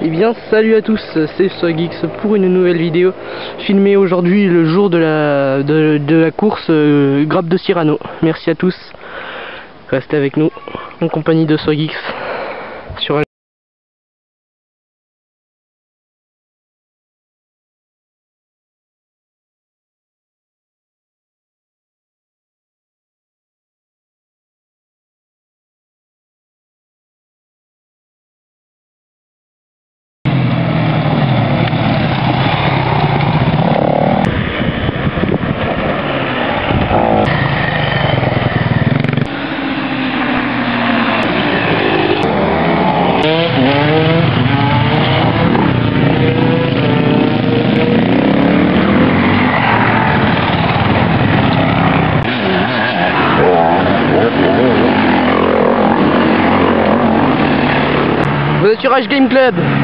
Et bien salut à tous, c'est SoyGeeks pour une nouvelle vidéo filmée aujourd'hui le jour de la course Grappe de Cyrano. Merci à tous, restez avec nous en compagnie de SoyGeeks sur un... Voiturage Game Club.